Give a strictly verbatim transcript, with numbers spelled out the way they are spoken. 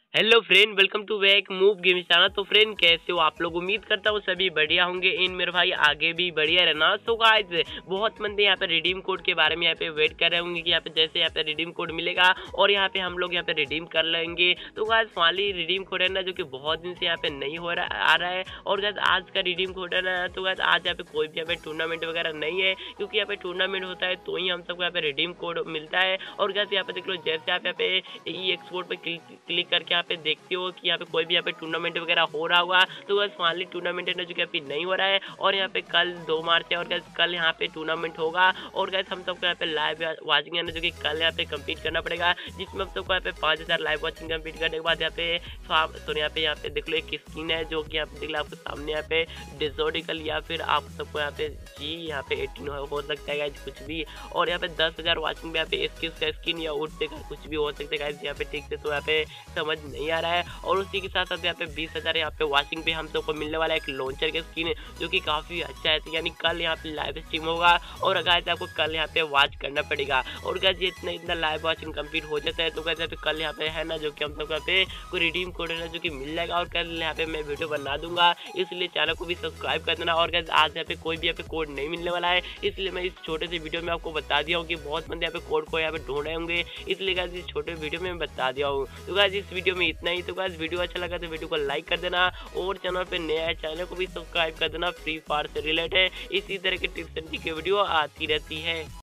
Hello friend, welcome to back move game channel. तो friend कैसे हो आप लोग? उम्मीद करता हूँ सभी बढ़िया होंगे। इन मेरे भाई आगे भी बढ़िया रहना। सो गाइस, बहुत बंदे यहाँ पे रिडीम कोड के बारे में यहाँ पे वेट कर रहे होंगे कि यहाँ पे जैसे यहाँ पे रिडीम कोड मिलेगा और यहाँ पे हम लोग यहाँ पे रिडीम कर लेंगे। तो गाइस फाइनली रिडीम कोड है ना, जो कि बहुत दिन से यहाँ पे नहीं हो रहा आ रहा है। और गाइस आज का रिडीम कोड है ना, तो गाइस आज यहाँ पे कोई भी यहाँ पे टूर्नामेंट वगैरह नहीं है, क्योंकि यहाँ पे टूर्नामेंट होता है तो ही हम सबको यहाँ पे रिडीम कोड मिलता है। और गाइस यहाँ पे देख लो, जैसे आप यहाँ पे ई एक्सपोर्ट पे क्लिक करके यहाँ पे देखते हो कि यहाँ पे कोई भी यहाँ पे टूर्नामेंट वगैरह हो रहा होगा, तो बस फाइनली टूर्नामेंट है ना, जो कि अभी नहीं हो रहा है। और यहाँ पे कल दो मार्च है और गैस कल यहाँ पे टूर्नामेंट होगा। और गैस हम सबको यहाँ पे लाइव वॉचिंग है ना, जो कि कल यहाँ पे कम्पीट करना पड़ेगा, जिसमें हम सबको यहाँ पे पाँच हजार लाइव वॉचिंग कम्पीट करने के बाद यहाँ पे तो यहाँ पे यहाँ पे देख लो एक स्किन है, जो कि यहाँ पे देख लो आपको सामने यहाँ पे डिजोडिकल, या फिर आप सबको यहाँ पे जी यहाँ पे एटीन हो सकता है कुछ भी। और यहाँ पे दस हजार वॉचिंग में यहाँ पे स्किन का स्किन या उठ पे कुछ भी हो सकता है यहाँ पे, ठीक से तो यहाँ पे समझ नहीं आ रहा है। और उसी के साथ साथ यहाँ पे बीस हजार यहाँ पे वॉचिंग पे हम सबको मिलने वाला है एक लॉन्चर का स्किन, जो कि काफी अच्छा है। तो यानी कल यहाँ पे लाइव स्ट्रीम होगा और गाइस आपको कल यहाँ पे वॉच करना पड़ेगा। और गाइस ये इतना इतना लाइव वॉचिंग कंप्लीट हो जाता है तो गाइस यहाँ पे कल यहाँ पे है ना, जो कि हम सबको यहाँ पे कोई रिडीम कोड है ना, जो कि मिल जाएगा। और कल यहाँ पे मैं वीडियो बना दूंगा, इसलिए चैनल को भी सब्सक्राइब कर देना। और गाइस आज यहाँ पे कोई भी यहाँ पे कोड नहीं मिलने वाला है, इसलिए मैं इस छोटे से वीडियो में आपको बता दिया हूँ कि बहुत बंदे यहाँ पे कोड को यहाँ पे ढूंढ रहे होंगे, इसलिए गाइस इस छोटे वीडियो में बता दिया हूँ। तो गाइस इस वीडियो में इतना ही। तो गाइस वीडियो अच्छा लगा तो वीडियो को लाइक कर देना, और चैनल पे नया है चैनल को भी सब्सक्राइब कर देना। फ्री फायर से रिलेटेड इसी तरह के टिप्स एंड ट्रिक की वीडियो आती रहती है।